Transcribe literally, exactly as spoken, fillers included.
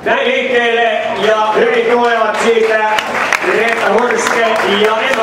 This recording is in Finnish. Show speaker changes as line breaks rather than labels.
näin liikkeelle ja hyvin tulevat siitä Reetta Hurske ja Emma